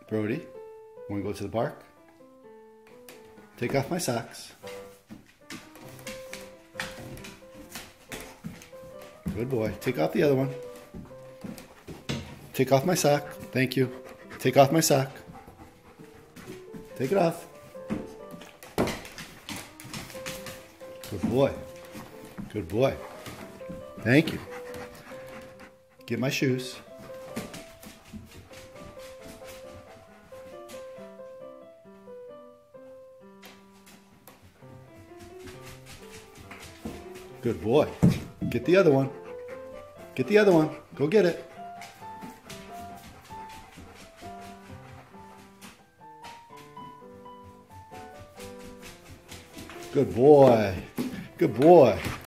Brody, want to go to the park? Take off my socks. Good boy. Take off the other one. Take off my sock. Thank you. Take off my sock. Take it off. Good boy. Good boy. Thank you. Get my shoes. Good boy. Get the other one. Get the other one. Go get it. Good boy. Good boy.